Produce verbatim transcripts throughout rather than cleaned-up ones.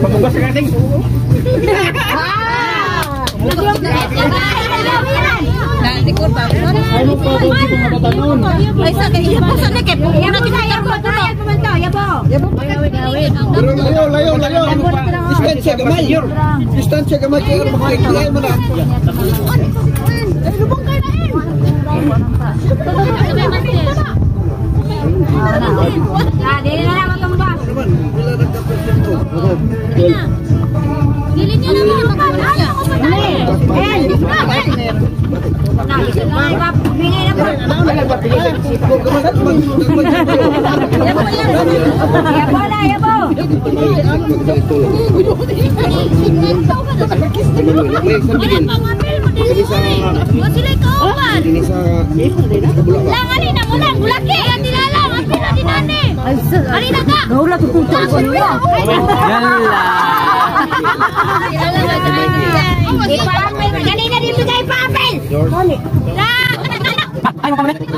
Mabugas ka ding. Nanti ko pa. Ay mo pa ko dito matatanon. Ay sa kay po sa nekep. Una kita ko to. Yabo. Yabo gawin. Pero layo, layo, layo. Distansya gamay. Distansya gamay kayo makikilay mo na. Ah, dili na lang matumba. Dili niya na lang matumba. Eh, kanina din bigay pa apel. Ay mo pa ano?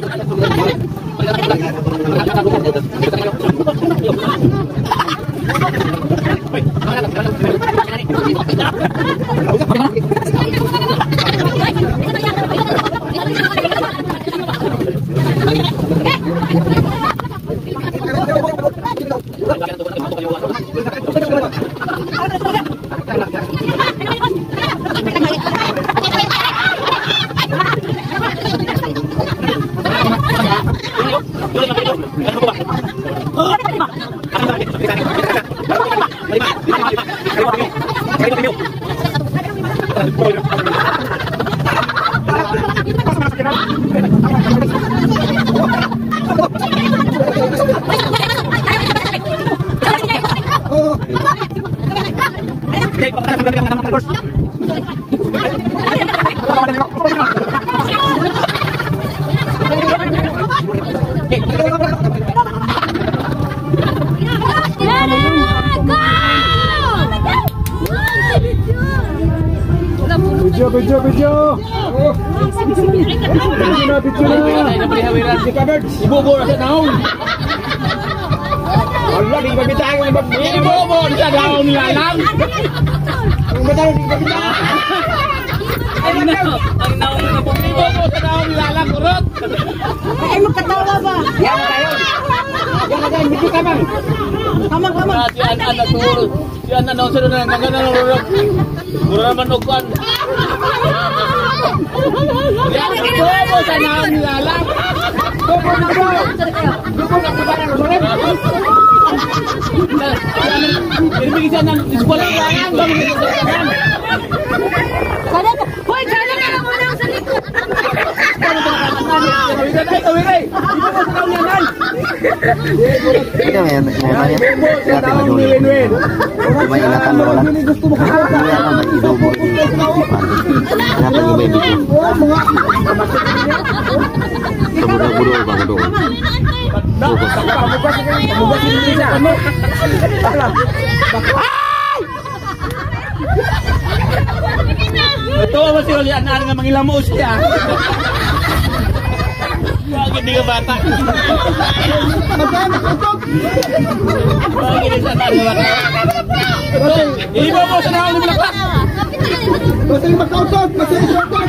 Video, video, video. Video na, video na. Si Kabert, ibubo na sa naon. Wala, di ba bitay ko na ibubo sa naon nila lang. Ang bitay, di ba bitay? Ang naon, ang naon na po. Ibubo sa naon nila lang, kurot. Ay, magkatawa ba? Yan na tayo. Yan na tayo, video ka bang? Kamang, kamang. Si Anan na turun. Si Anan na sila na nagana na rurok. Mura naman ugwan. Yan, ibubo sa naon nila lang. Ibubo na ba? Ibubo na ba na rurok? Irmigin siya ng eskwela lang. Sana ka. Hoy, sana ka lang muna sa likod. Tawiray, tawiray. Ito ngayon, ngayon yan. Dati mag-ulit. May ingatan mo lang. Kaya ka mag-idobo. Kenapa nyo ba yung video? Saburo-buro ba ka doon? Ito ba si Oli Anan nga mangilamos siya? Bakit di ka bata? Bakit di sa Anan nga bata? Iba mo sa naon ni Black. Masih makautot, masih makautot.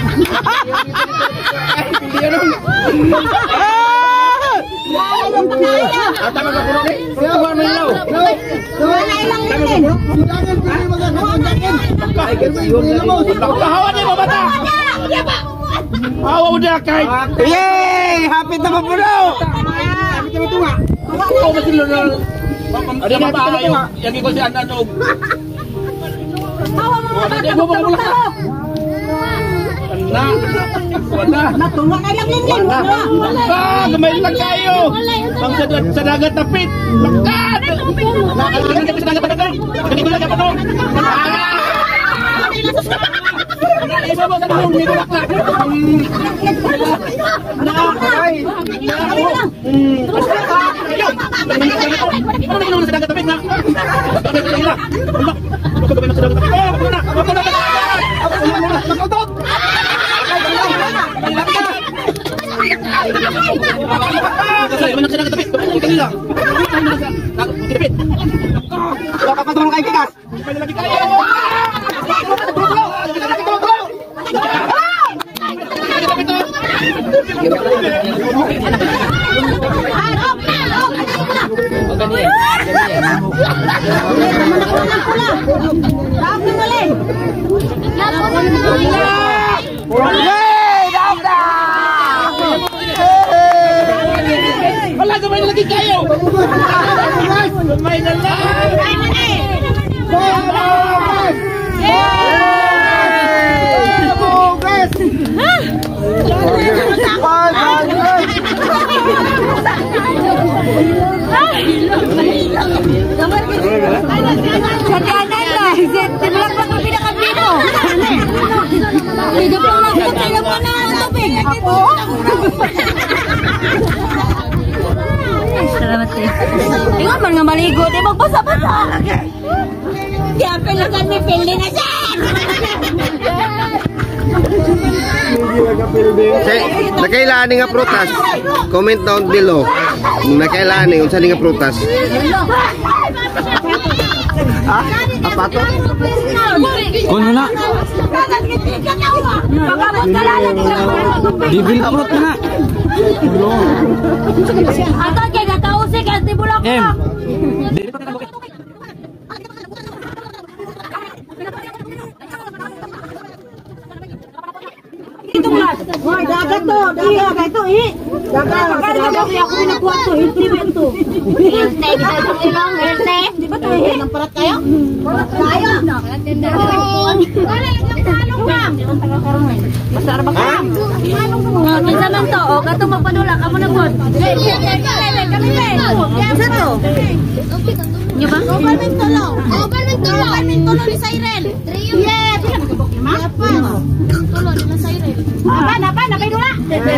Tama ka puno ni? Kaya ba na ilaw? Wala ilang linin. Jangan pilih magagawain. Ay, hawa ni mo bata. Hawa mo dia kay. Yay! Happy na mapuno! Happy na matunga. Oo, kasi lo na. Ada pa ba ayo? Yang iko si Anan og. Hawa mo Wala di mo mo ka. Anak. Wala. Matunga na ilang linin. Wala. Ah, gamay lang kayo. Ang sa, sa dagat tapit. Lakat! Nakakalagan ka sa dagat tapit. Ganito lang ka pa no. Isa mo sa nung may lakat. Nakakay. Ano na ginawa sa dagat tapit na? Ano na ginawa? Ano na sa dagat tapit? Ano na? Ano na? Makutot! Kasi, manak sa dagat tapit. Ito kanila. Kapit. Wala ka pa tulong kay Tigas. Hindi pa lagi tayo. Wala, gamay na lagi kayo! Gamay na lang! Salamat eh. Ingat man nga maligo, di magbasa-basa. Kaya pilagan ni Pildi na siya. Say, nakailangan nga prutas. Comment down below. Nakailangan unsa nga prutas. Ah, apa to? Kuno na. Bibil fruit na. Ato kay gataose kay tibulak Em. ka. Ito mas. Hoy, dagat to. Dagat to eh. Dagat. Dagat ako pinakuha to. Hilti bento. Hilti kita ilong hilti. Di ba to eh? Nang parat kayo? Kayo. Masar ba ka? Kinsa man to? O kato magpadula kamo na pod. Kinsa to? Nya ba? Government tulo. Government tulo. Government tulo ni Siren. Yes. Tulo ni Siren. Apa, apa, napay dula.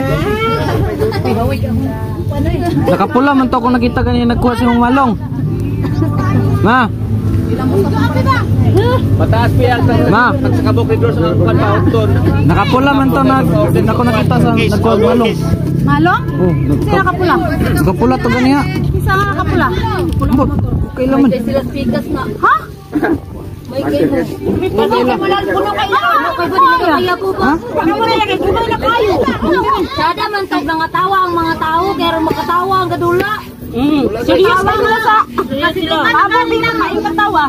Nakapula man to kung nakita kanina nagkuha si Mong Malong. Ma. Pataas piyak ma, nagsakabok ni Dros ang panpaunton. Nakapula man to nag ako nakita sa nagkuha ng Malong. Malong? Oh, Sino nakapula? nakapula to ganiya. Isa nga nakapula. Ambot, okay laman. Sila speakers na. Ha? May kayo. May kayo mo lang puno kayo. Ano kayo ba nila kaya po ba? Ano mo nila kayo? Kumay na kayo. Sada man tog nga tawa ang mga tao. Kaya makatawa ang gadula. Mm. Serious ba nila sa? Aba din na kayo katawa.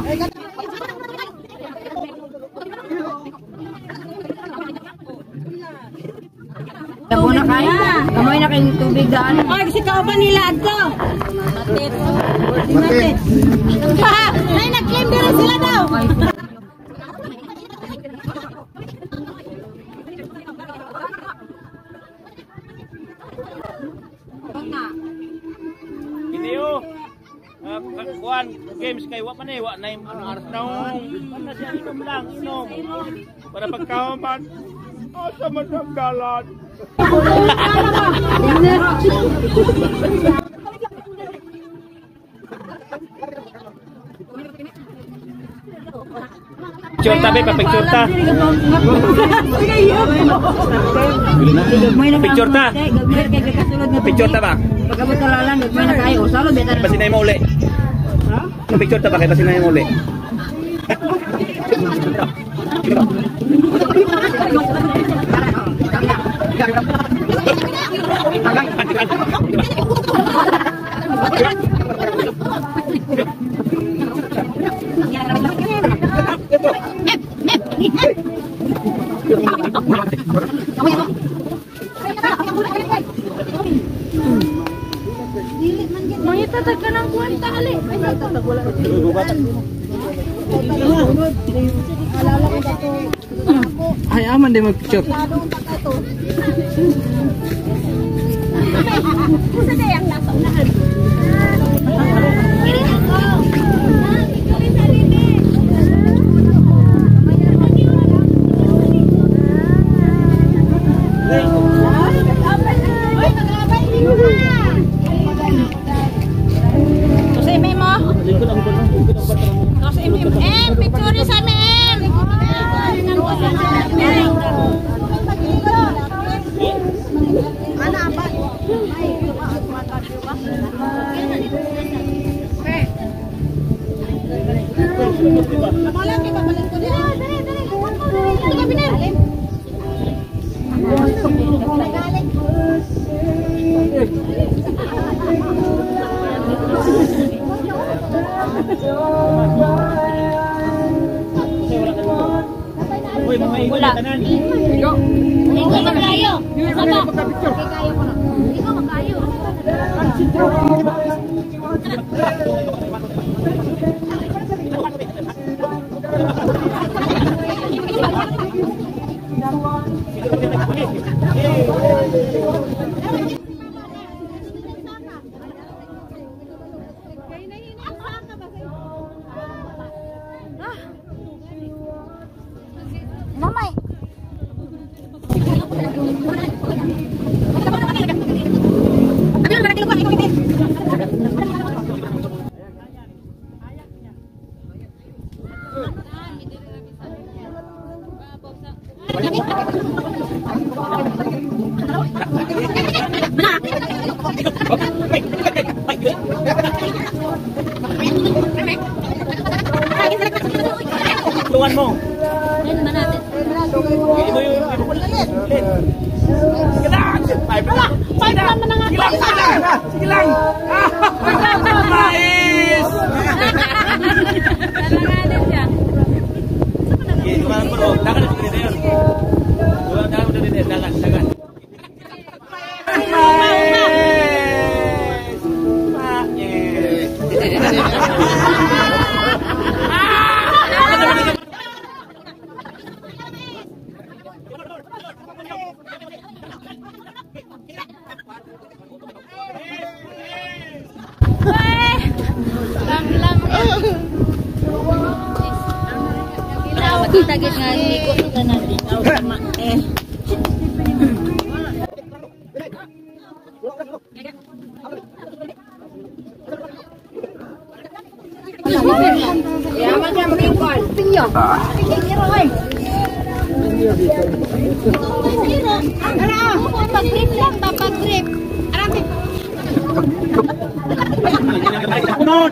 Tabo na kayo. Kamoy na kayong tubig daan. Ay, kasi kauban nila ato. Matit. Matit. Ha! Ay, nag-claim din sila daw. Video. Uh, kuan games kay wa man eh wa na ano aras naong na siya inom lang inom para pagkaman oh sa matanggalan. Picture tabi pa picture ta. Picture ta. Picture ta ba? Pagkabot sa lalang, gagmay na kayo. Salo, beta na. Pasinay mo uli. Ha? Picture ta ba kay pasinay mo uli. May tatag ka ng kwenta, ali. May tatag wala. Ay, aman din mag-picture. Sa dayang nasa unahan. Em, picture sa amin. Mana apa? Uy, mga ikaw na tanan. Ikaw magkayo. Sama. Kaya ko na. Ikaw magkayo. Namay. Tuwan mo. Yan naman natin. Hindi mo yung ano ko lalit. Sige lang. Ay, pala. Five naman na nga. Sige lang. Sige lang. Sige lang. Mais. Talanganin siya. Sige, dumaan ko. Dagan na sige na yun. Dumaan na din din. Dagan, dagan. Kita git nga hindi ko ito na dito. Eh. Yaman siya mag-ingkol. Pinyo. Pinyo oi. Ano? Pag-grip lang, pag-grip. Arami. Kunod.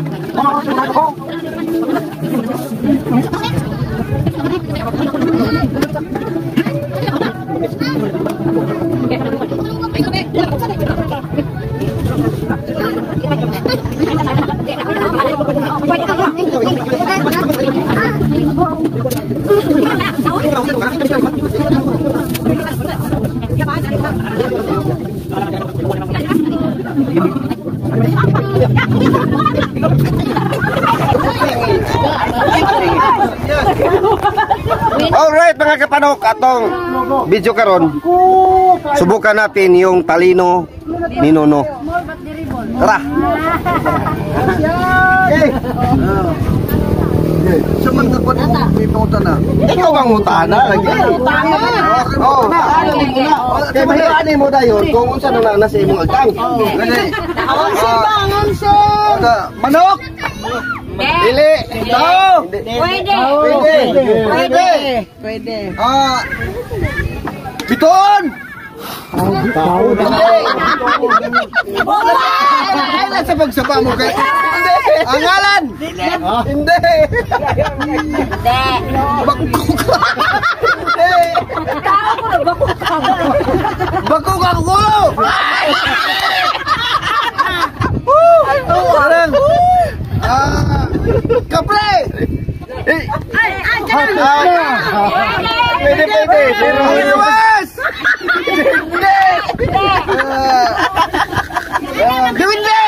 Alright mga kapanok, atong video karon subukan natin yung talino ni Nono. Tara. Saman ka pa dito na. Ikaw ang utana lagi. Oh. Kay mahirani mo dayon kung unsa na nasa imong agkang. Manok! Dili. Tao! Pwede. Pwede! Pwede! Pwede! Ah! Biton! Tao! Wala sa pagsaba mo kay... Ang ngalan! Hindi! Hindi. Bakuk ka! Hindi! Tao ko na bakuk ka. Bakuk ang kulo! Parang... Ah! Kapre! Ay, ay, Pwede, pwede! Pero iwas! Hindi! Gawin hindi!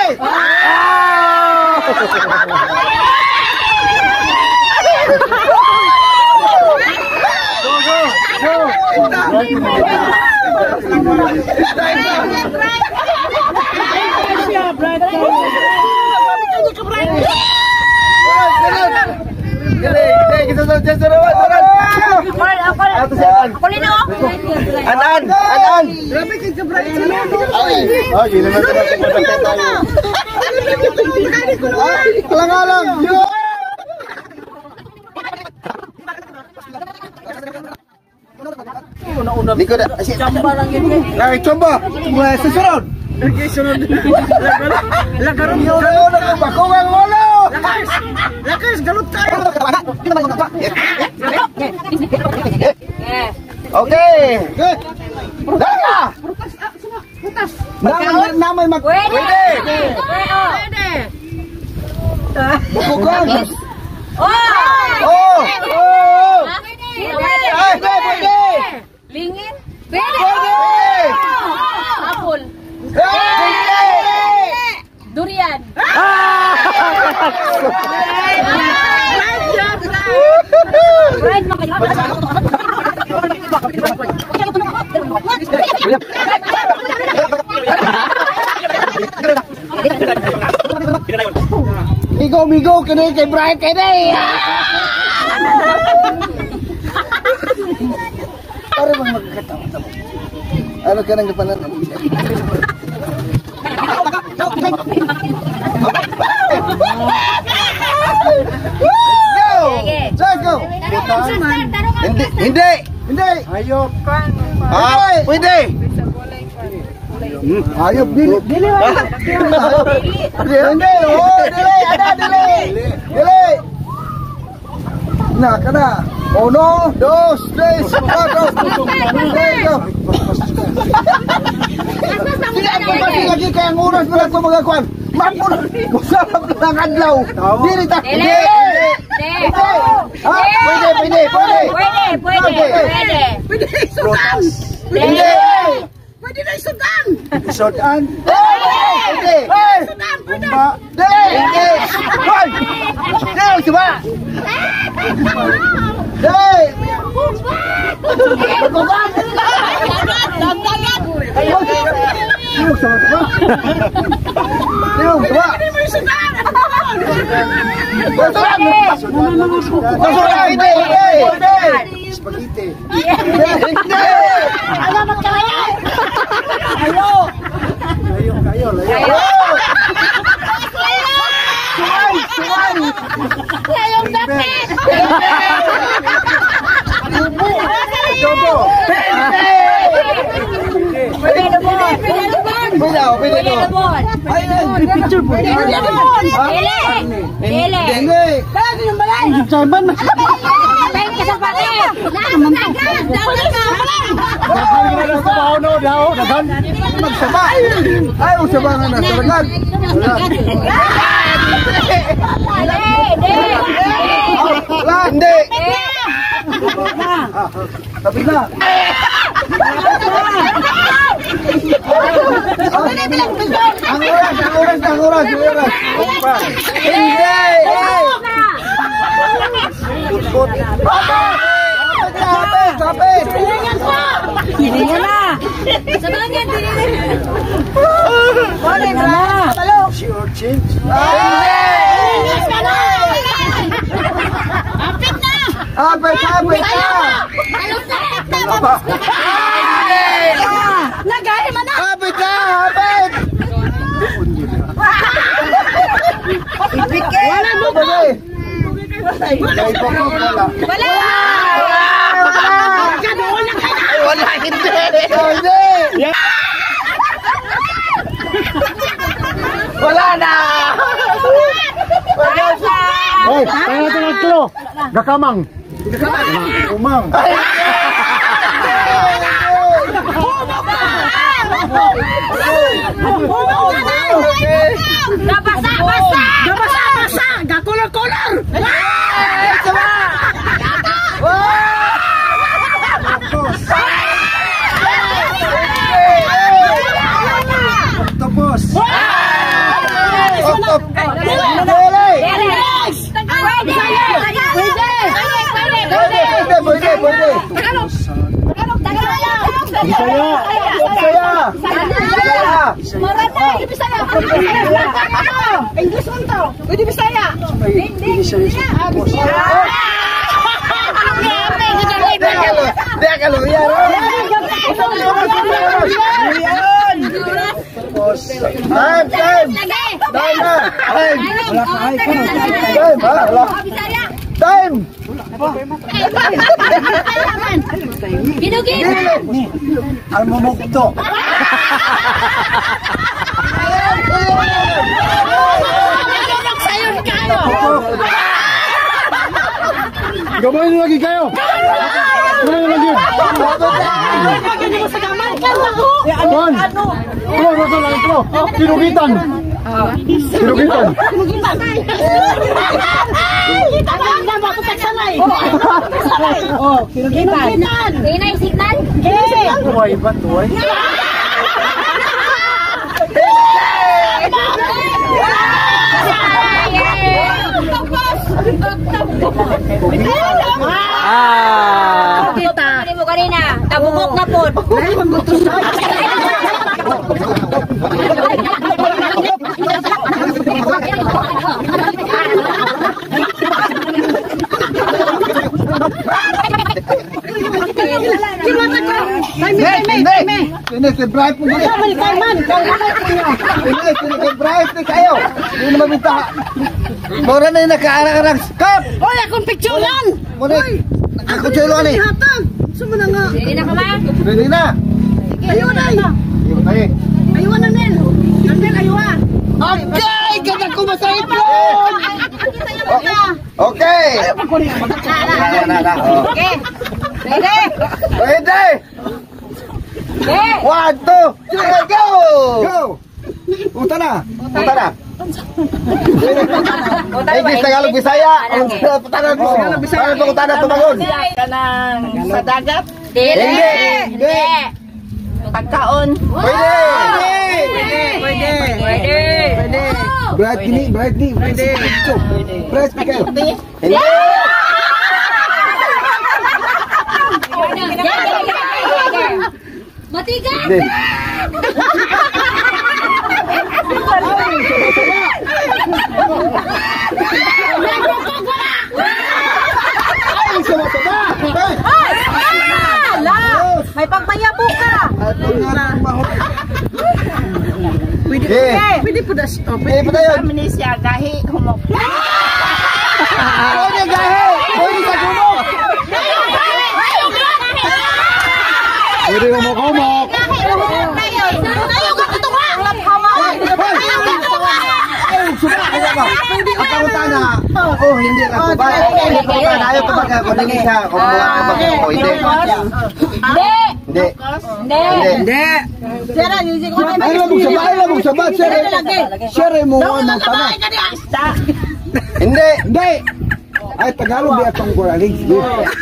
Anan, anan. Grabe kay Kabray. Oh, gila na tayo. Alang-alang. Likod na. Chamba lang yun. Ay, chamba. Mula sa sunod. Okay, sunod. Lagaron. Lagaron. Bakong ang ulo. Lakas, galot tayo. Okay. Good. Dala! Namay, namay mag... Pwede! Pwede! Pwede! Bukog. Oh! Oh! Oh! Pwede! Ay, pwede! Lingin? Pwede! Pwede! Apple? Pwede! Durian? Fred, Migo, migo, kini kay Brian kini. Para bang magkatawa. Ano ka nang kapanan? Go! Let's go! Hindi! Hindi! Hindi! Ayop. Ah, pwede! Ayop, dili. Dili, Hindi, oh, dili, ada, dili. Dili. Nah, kana. Uno, dos, tres, cuatro. Let's go. Sige, ako pati lagi kaya ang oras mo lang ito mga kwan. Mapun, masarap ng adlaw. Dili ta. Dili. Hindi. Hindi. Ha? Pwede, pwede, pwede. Pwede, pwede, pwede. Pwede isudan. Hindi. Pwede na isudan. Isudan. Hindi! Isudan, pwede. Hindi! Hindi! Hoy! Hindi! Coba! Hey! Sino sama ka ba? Sino ka ba? Masura! Hindi! Hindi! Spaghetti. Hindi! Alamat ka yan! Layo, kayo, layo. Suway, suway. Layong dapat! Dobo. Pwede naman! Pwede naman! Pwede ako, pwede Pwede ako. naman! Ay, ay, picture po. Pwede naman! Dili! Dili! Dili. Kaya yung balay. Saban. Baik ka sa pati! Naman ka! Dapat ka! Magsaba. Ay, usaba nga na. Talagang. Wala. Hindi! Tapi na. Ang oras, ang oras, ang oras, ang oras. Hindi! Kapit, kapit. Tiningan na! Sa bagay, tiningan! Boleh na! Sure change. Tiningan ka na! Apit na! Kapit, kapit ka. Talong na! Tapos Nagay man na! Kapit ka, kapit. Wala mo ba? Wala. Wala. Wala! Ay, wala! Hindi! Hindi. Wala na! Hoy, kaya ito nagtulo. Gakamang. Umang. Nabasa! Basa! Nabasa! Basa! Gakulor-kulor! Tapos. Stop! Pwede, pwede, pwede. Bisaya. Bisaya. Bisaya! English mo to! Pwede Bisaya! Hindi! Dia kalau ya. Time, time. Time na. Time. Time, ha? Wala. Time. Ginugin! Ang mamukto. Sayon kayo! Gabay nyo lagi kayo. Gabay nyo lagi. Kon. Pro, nasa lang pro. Sinugitan. Sinugitan. Oh, sinugitan. Tinay signal. Tuway ba, tuway? Ah. Kita. Ano mo kanina? Tabukok na po. Hindi! Hindi, si Bright po guli. Hindi, si Bright ni kayo. Hindi naman bita. Mura na yung nakaarang-arang skap. Oy, akong picturean. Muna, nakakutsuloan eh. Hatag. Sumo na nga. Hindi na ka ba? Ready na. Ayun ay. Ayun na eh. Ayun na Nel. Nel ayun. Okay! Ganda ko masahit yun! Okay! Okay. Ready? Ready! Okay. One, two, three, go! Go! Punta na! Punta na! English, Tagalog, Bisaya! Punta na po! Paano pa punta na tumagon? Sa dagat. Dili. Hindi. Hindi. Pagkaon. Pwede! Pwede. Pwede. Bright gini, bright ni. Pwede! Bright ni kayo. Hindi! Matigas. Hindi! Ay, sama-sama! May pagmayabo ka. Pwede Okay. Pwede po das. Oh, Pwede pa tayo. Amnesia gahi humok. Pwede gahe! Pwede sa kumok! Pwede umok-umok! Ang pangutana, oh, hindi ka po ba? Ayaw ko ba ka? Kung naging siya, kung mga kapag ko, hindi. Hindi. Hindi. Hindi. Hindi. Sira, music ko. Ay, labog sa ba? Ay, labog sa ba? Sir, sir, mo ang tanah. Hindi. Hindi. Ay, Tagalog di atong kuraling. Sige.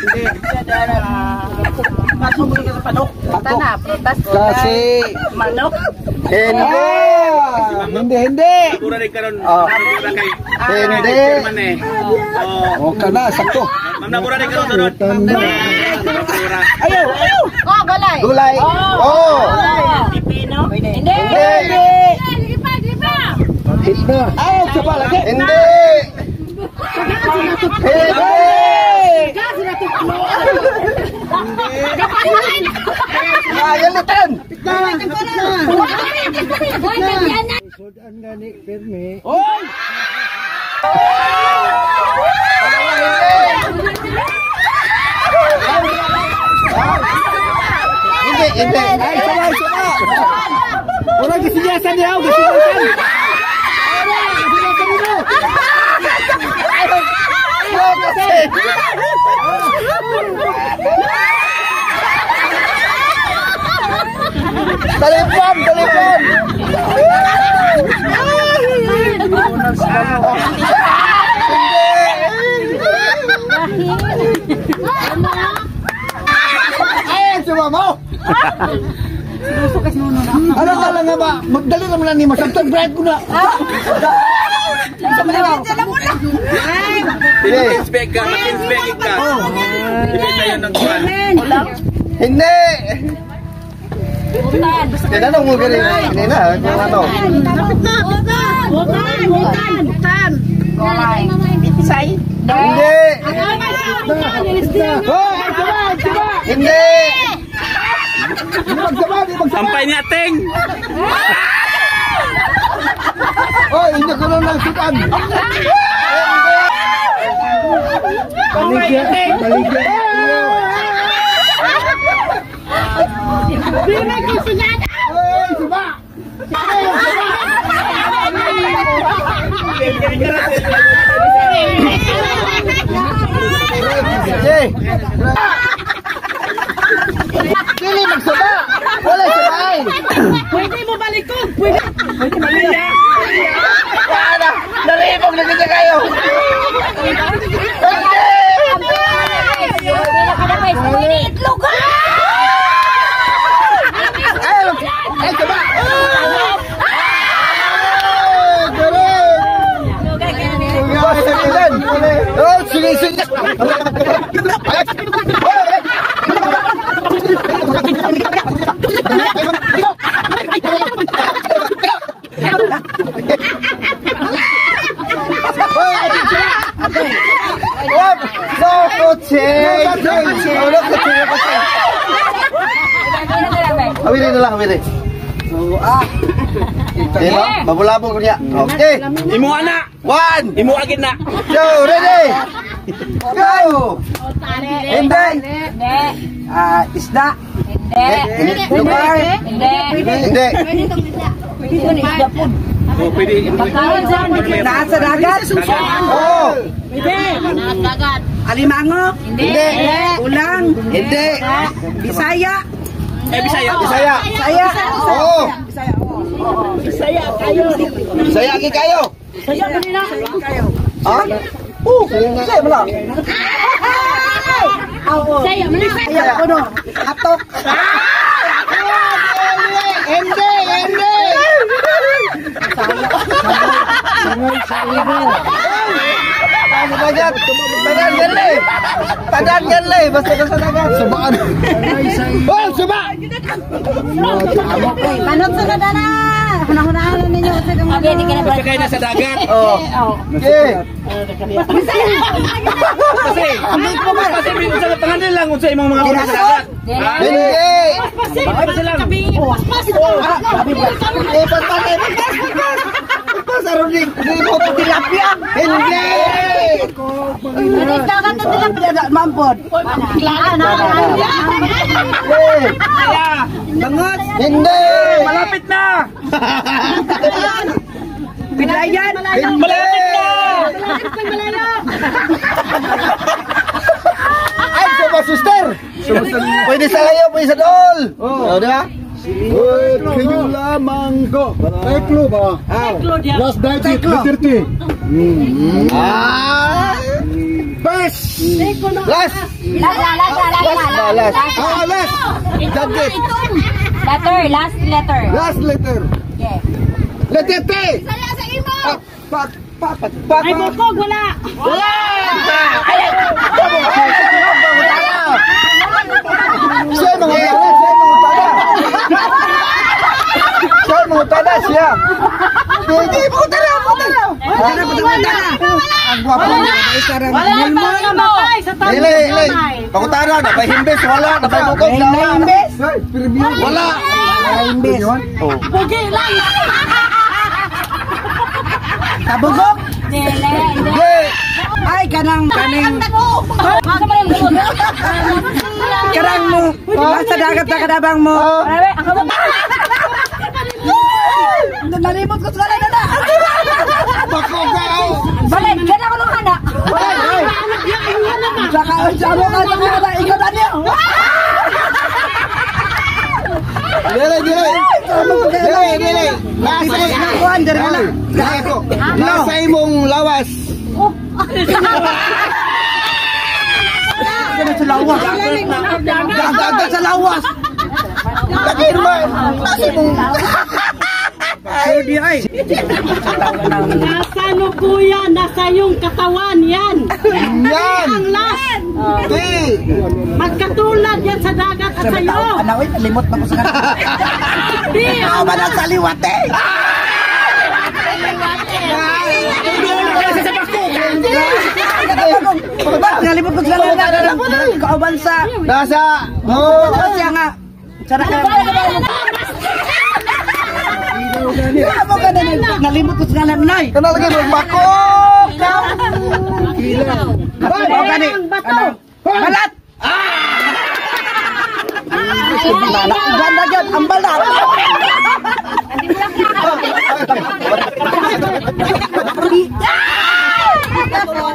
Masubuli ka sa panok. Tana, prutas. Kasi, Manok. hindi. Hindi, hindi. Oh. Hindi. Oh, kana, sakto. Ayaw, ayaw. Oh, galay. Gulay. Oh. Pipino. Hindi. Hindi. Lipa, lipa. Hindi. Ay, sa palagi. Hindi. Hindi. Ah, galitan. Hoy, ganyan na. Oy! Hindi, hindi. Ay, sabay, sabay. Wala gisinyasan niya, gisinyasan. Telepon, telepon. Eh, coba mau. Ano ka lang nga ba? Magdali naman lang ni masabtag bread ko na. Mag-inspect ka, mag-inspect ka. Hindi tayo ng kuwan. Hindi. Tinanong mo ganun. Hindi na. Kung ano. Bukan, bukan, bukan. Bitisay. Hindi. Oh, magsama, magsama. Hindi. Magsama, di magsama. Sampay ni Ateng. Oh, hindi ko na nagsukan. Baligyan, baligyan. Bila kisigan. Eh, coba. Dili magsaba. Wala sabay. Pwede mo balikod. Pwede. Pwede maliya. Para, naribog na kita kayo. Pwede itlog ka! Ay, ay, sabay. Oh, sige, sige. Awili na lang, awili. So, ah. Diba? Babulabog ko niya. Okay. Imo ana. One. Imo agad na. Two, ready? Go! Hindi. Hindi. Ah, isda. Hindi. Lugar. Hindi. Hindi. Pwede na isda po. Oh, pwede. Pagkain dyan. Nasa dagat. Oo. Pwede. Dagat. Alimango. Hindi. Ulang. Hindi. Bisaya. Eh, Bisaya. Bisaya. Bisaya. Oo. Bisaya kayo. Bisaya ki kayo. Bisaya mo nila. Ha? Oo. Bisaya mo lang. Bisaya mo nila. Bisaya ko no. Atok. Hindi. Hindi. Dagat. Dagat gale. Dagat gale. Basta basta dagat. Subaan. Oh, suba. Panot sa kadana. Hunang-hunahan ninyo kasi kung abi di ka na Kasi kayo nasa dagat. Oh. Okay. Kasi, kasi minsan sa pangalan lang kung sa imong mga mga sa dagat. Hindi. Baka lang. Eh, pagpakay. Pasaro ni ni mo po tilapia. Hindi. Hindi dagat na nila pinada mampod. Klaro na. Eh, Kaya, Bangot. Hindi. malapit na. Bidayan. Malapit na. Ay, sama sister. Pwede sa layo, pwede sa dool. Oh, di ba? Kayo lamang ko. Teklo ba? Last digit, thirty. Ah. Best. Last. Last, last, last, Last. Ah, last. Digit. Letter, last letter. Last letter. Okay. Letter T. Saya sa imo. Pa, pa, pa, pa. Ay, bukog, wala. Wala. Siya mga tala, siya mga tala. Siya mga tala siya. Hindi, mga tala, mga tala. Wala, wala. Ang gwapo niya. Wala pa namatay sa tabi. Hili, hili. Pakutara, nabay himbis, wala. Nabay bukog, wala. Wala. Imbes. Oh. Pugi lang. Kabugok. Dele, hindi. Hindi. Ay, kanang, kaning, Masa pa yung gulod? karang mo. Basta dagat na kadabang mo. Grabe, ang kabog. Nalimot ko sa na na. Pakugaw. Balik, gana ko nung hana. Saka, sabo ka sa mga ikaw na niyo. Dili, dili. Dili, dili. Nasa Nakuhan, dyan ka lang. Nasa Nasa imong lawas. Ganun sa lawas. Dagat sa lawas. Lakin man. Nasa imong... Ay, di ay. Nasa no kuya, nasa yung katawan yan. Yan. Ang last. Di. Magkatulad yan sa dagat at sa'yo. Ano, eh, limot na ko sa kanila. Di, Ako ba na sa liwat eh? Ba't nalimot ko sa kanila? Kauban sa... Nasa... Oh. Kasi nga... Sana ka... Ano ka na nalimot ko sa kanila, Nay? Kana lagi magbako. Hoy, o gani. Ano? Balat! Ganda dyan, ang balat!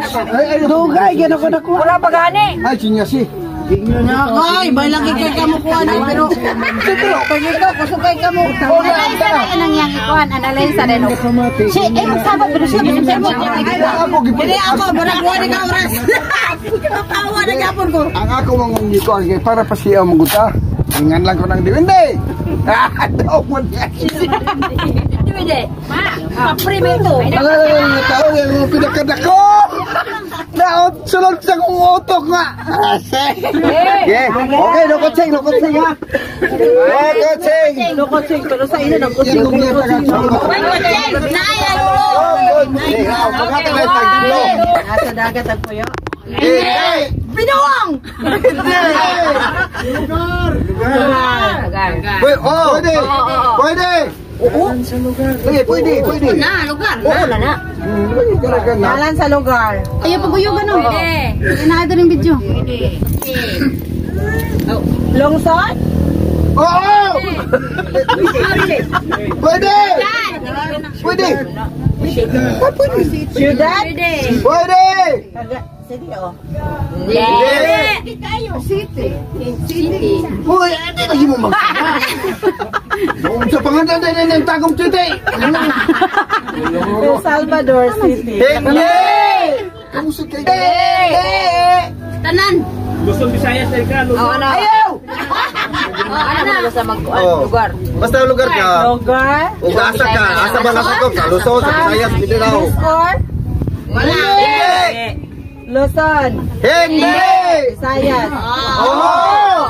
Dugay, gano'n ko nakuha. Wala pa gani. Ay, sinya si. Ay, may lagi kay kamo kuha na pero pag ikaw kusukay kamo. Analyze na nang yang ikuan, analyze na no. Si eh magsabat pero siya bisag sa mo. Dili ako barag kuha ni ka oras. Kawa na gyapon ko. Ang ako mangungi ko kay para pa siya maguta. Ingan lang ko nang diwindi. Daw mo niya. Diwindi. Ma, primero. Ay, tao yung pinakadak ko. Naot, sunod sa kong utok nga. Okay, okay, no kutsing, no kutsing ha. No kutsing. No coaching pero sa ina nang coaching. Asa dagat ang kuya. Binuang! Pwede! Pwede! Pwede, pwede, pwede. Na, lugar. Wala na. Ngalan sa lugar. Ayaw paguyugan no. Pwede. Inaada rin video. Lungsod? Oo! Pwede! Pwede! Syudad? Pwede! Sige oh. Hindi tayo. City. City. Uy, hindi lagi mo magsabi. Doon sa pangalan na ng Tagum City. El Salvador City. Hindi! Kamu sa kayo? Tanan. Luzon, Visayas, Delgado. Oh, ano? Ayaw! Oh, ano na sa mag Oh. lugar? Basta lugar ka. Lugar? Ug asa ka, asa ba nasakop sa Luzon, sa Visayas, Mindanao. Score? Wala. Luzon. Hindi! Visayas. Oo!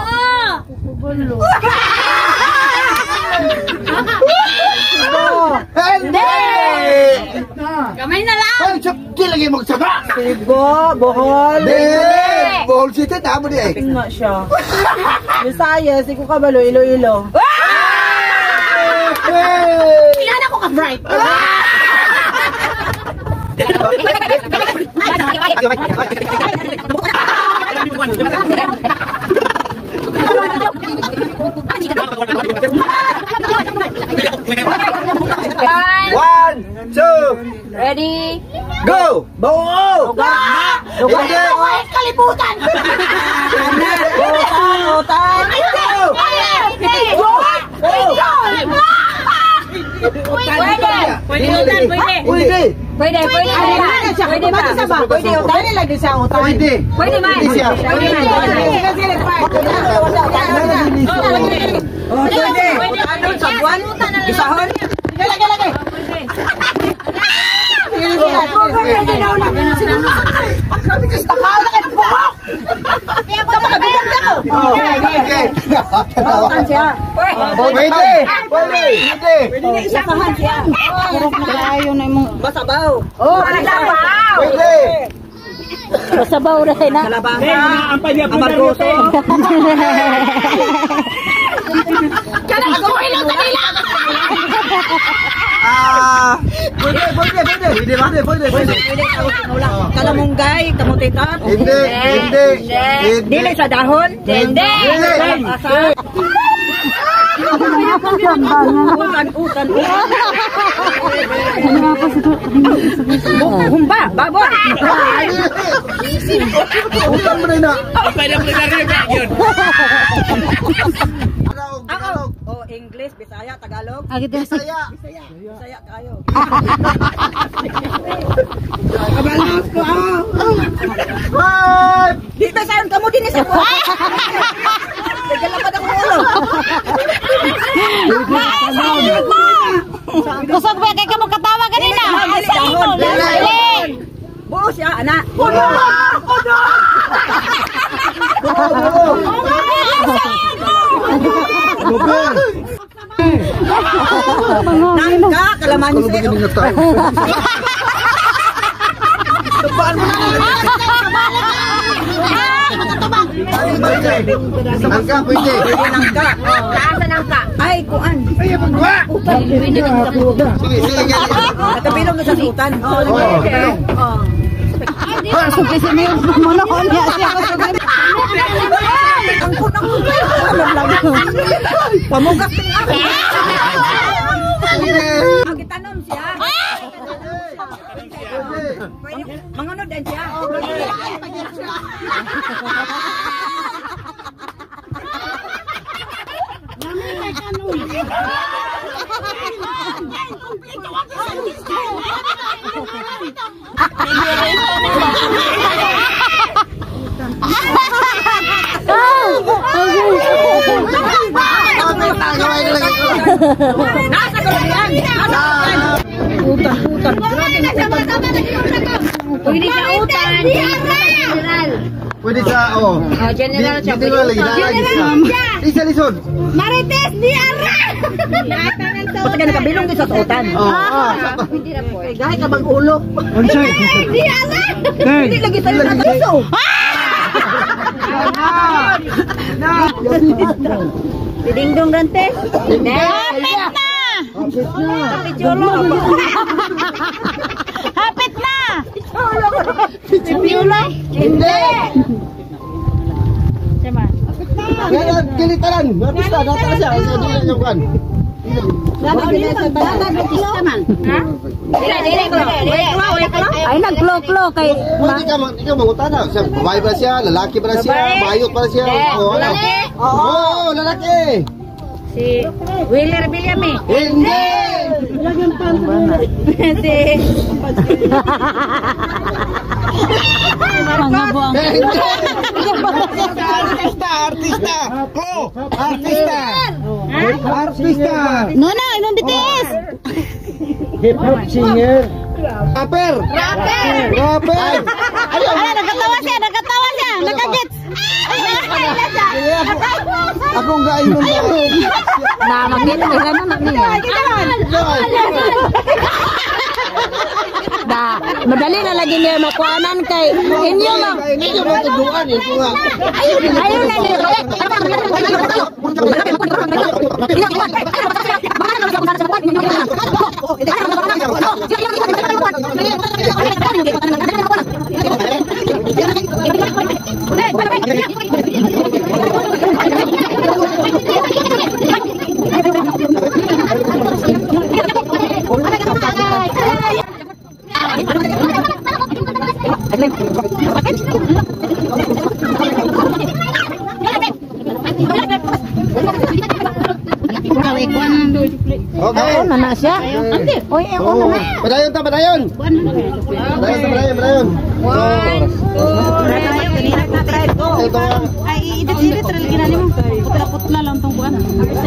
Hindi! Kamay na lang. Ay, siya, di lagi magsaba. Cebu, Bohol. Hindi! Bohol City, tama di eh. Nga siya. Visayas, ikaw kabalo, Iloilo. Ilan ako ka-bright. One, two, Ready? go! Buo! Hindi! Kalibutan! Utan, utan. Pwede! Pwede utan, pwede! Pwede! Pwede, pwede! Pwede ba? Pwede ba? Pwede utan nila din sa utan. Pwede! Pwede ba? Pwede siya. Pwede ba? Sige, sige, Oh, pwede. Ano sa buwan? Bisahon? Sige, lagi, lagi. Sige, sige. Utan siya. Pwede! Pwede! Pwede! Isahan siya. Ayaw na mong basabaw. Oh, basabaw! Pwede! Basabaw rin na. Kalabasa. Ampay niya, Amargoso. Kaya ako ilang kanila! Ah! Pwede! Pwede! Pwede! Pwede! Pwede! Pwede! Pwede! Kalamunggay, kamutikat. Hindi! Hindi! Hindi! Dili sa dahon. Hindi! Asa. Utan, utan, utan. Humba, babon. Utan mo rin na! Ampay niya, pwede na rin yun. Tagalog! Tagalog! Oh, English, Bisaya, Tagalog. Agad na sa... Saya! Bisaya kayo. Five! Di ba saan kamu din sa buwan? Naglalapad ako ulo. Kusog ba kay ka mo katawa kanina? Asa imo? Lalin! Buo siya, anak. Puno! Puno! Nangka, kalamansi. Tupaan mo na! Nangka, pwede! Nangka. Asa nang ka? Ay, kuan. Ay, magwa! Pwede ka sa puga. Sige, sige, sige! Nakabilong na sa sultan. Oh. Ah, so kasi may monohon niya siya ko sa ang punang pamugas din ako. Ang gitanom siya. Mangunod din siya. Nasa kalabihan! Utan-utan! Pwede sa utan! General! Pwede sa, oh. Oh, general siya. Dito ba lagi? Lagi sa. Isa lisod. Marites di Ara! Pati ka nakabilong din sa utan. Oo. Hindi na po. Gahay ka bang ulo? Di Ara! Hindi lagi tayo na piso. Dingdong gante. Hapit na! Hapit na! Piula? Hindi. Ganyan, kilitaran. Napista, data na siya. Isa doon yung kan. Ay, nag-klo-klo kay... Pwede ka, ikaw mangutana. Siya, babae ba siya? Lalaki ba na siya? Bayot ba na siya? Oo, ano? Oo, lalaki. Si Wheeler Villame. Hindi. Si... Pangabuang. Artista, artista. Ko, artista. Artista. Nona, inon ditis. Hip-hop singer. Rapper. Rapper! Rapper. Ay, nagkatawa siya, nagkatawa siya. Nagkagets. Ako nga yun. Na, makita ka na na niya. Da, madali na lagi niya makuanan kay inyo lang. Inyo mo tuduan eh. Ito nga. Ayun na niya. Okay. Oh, nana siya. Ante, oy, ako Oh, na. padayon ta, padayon. Padayon ta, padayon, padayon. Ito nga. Ay, idit-idit talaga na mo. Putla-putla lang tong buwan.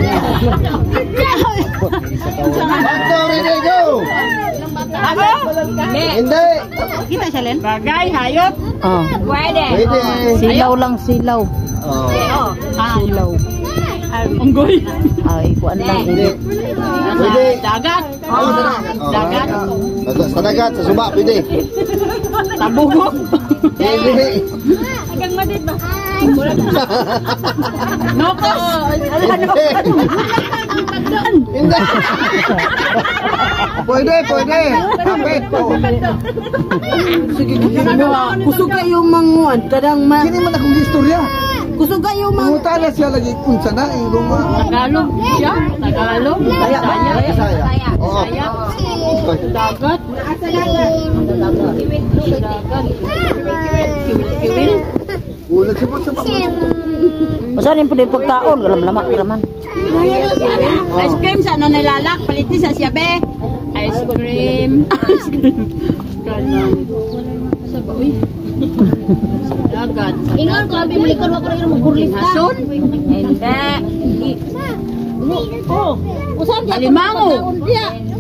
Bato, ready, go. Ako? Hindi. Kita siya, Len? Bagay, hayop. Oh. Pwede. Pwede. Silaw lang, silaw. Oh. Silaw. Unggoy. Ay, kuan lang. Hindi. Pwede. Dagat. Oh, dagat. Sa dagat, sa suba, pwede. Tabugok. Hindi. Hanggang madid ba? Nokos. Hindi. Hindi. Pwede, pwede. Kapit po. Sige, kusog kayo manguan. Kadang ma... Kini man akong istorya. Kusog kayo mang... Pumunta na siya lagi kung sana eh. Tagalog siya? Tagalog? Saya. Saya. Oo. Dagat? Kiwil? Ulat siya po sa mga. Masa rin po din pagkaon, galam-lamak raman. Ice cream sana nilalak, palitin sa siyabe. Ice cream. Ice cream. Ganun. Sabi. Dagat. Ingon ko, bimulikon mo pero mo burlis ka. Hason? Hindi. Oh, usan diya? Alimango. Hindi.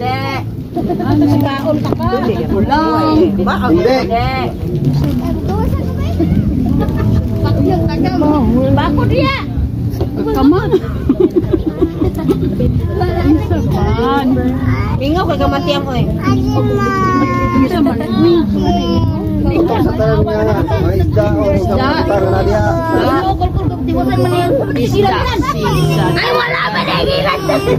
Kaon ka ka. Ulay. Hindi. Bako dia. Kaman. Saban. Ingaw kay kamatiam oy. Sa talang nga, may isda o sa mga na niya. Ay wala ba na gilat.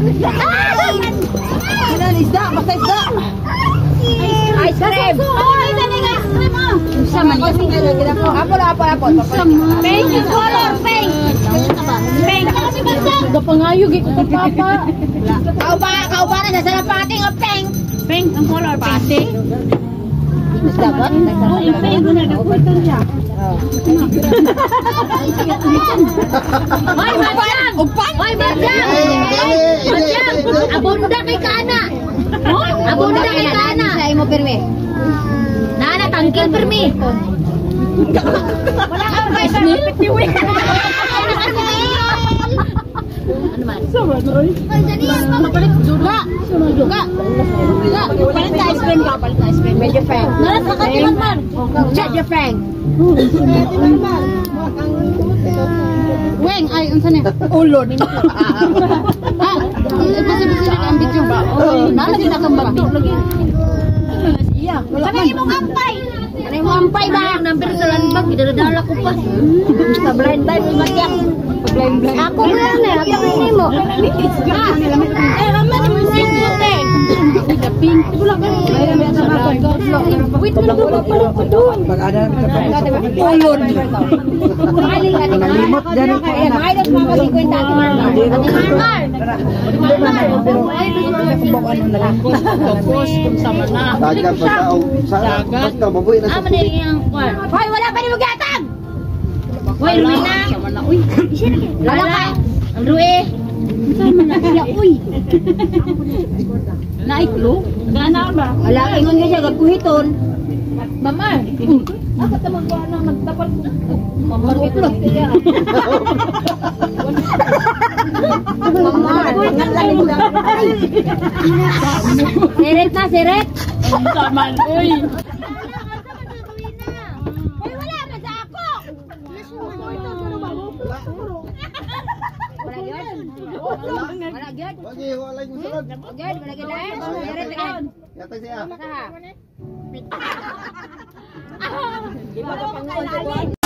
Ilan isda? Basta isda. Ice cream. Oh, ito na ice cream mo. Sama niya. Apo apo apo. Pink yung color, pink. Pink. Gapangayog ikaw papa. Kau ba, kau ba na sa pating of pink. Pink ang color pati. Dapat? Hoy, Madyang! Hoy, Madyang! Madyang! Abunda kay Kana! Abunda kay Kana! Sa imo pirmi. Nana, tangkil pirmi. Wala kang price ni? Ano man? Mapalit juga. Juga. Juga. Palit ka ice cream ka. Palit ka ice cream. Medyo frank. Nalat ka katiman man. Medyo frank. Weng, ay, unsa ni? Ulod. Ah, ipasilit ang video ba? Nalagi na kang bagto lagi. Iya, wala man. Ano mo ampay? Ano mo ampay ba? Number sa landbag, idadala ko pa. Sa blind time mo magyang. Blind blind. Ako na na, ako ni mo. Ah, eh, ramen mo si Puti. Ika pink. Wala ka. Mayroon ba sa mga wait mo ko pa doon. Pag ada Ulod. Maling ka na limot diyan ko. Eh, mayroon mo kasi kwenta ko na. Marmar. Marmar. ano na lang. Tapos kung sama na. Dagat pa sa sa basta mabuhay na sa Ah, manili ang kwan. Hoy, wala pa ni mo gatag. Hoy, Rui na. Sama na. Uy. Wala ka. Ang Rui. Sama na siya, uy. Naiklo? Gana ba? Wala ingon nga siya gagkuhiton. Mama. Ako ta magwa na magdapat. Mamuklo. Seret na, seret. Saman, uy. Hoy, wala na sa ako. Wala yun. Wala yun. Wagi wala yung sunod. Wala yun, wala yun. Seret na. Yata siya. Saha.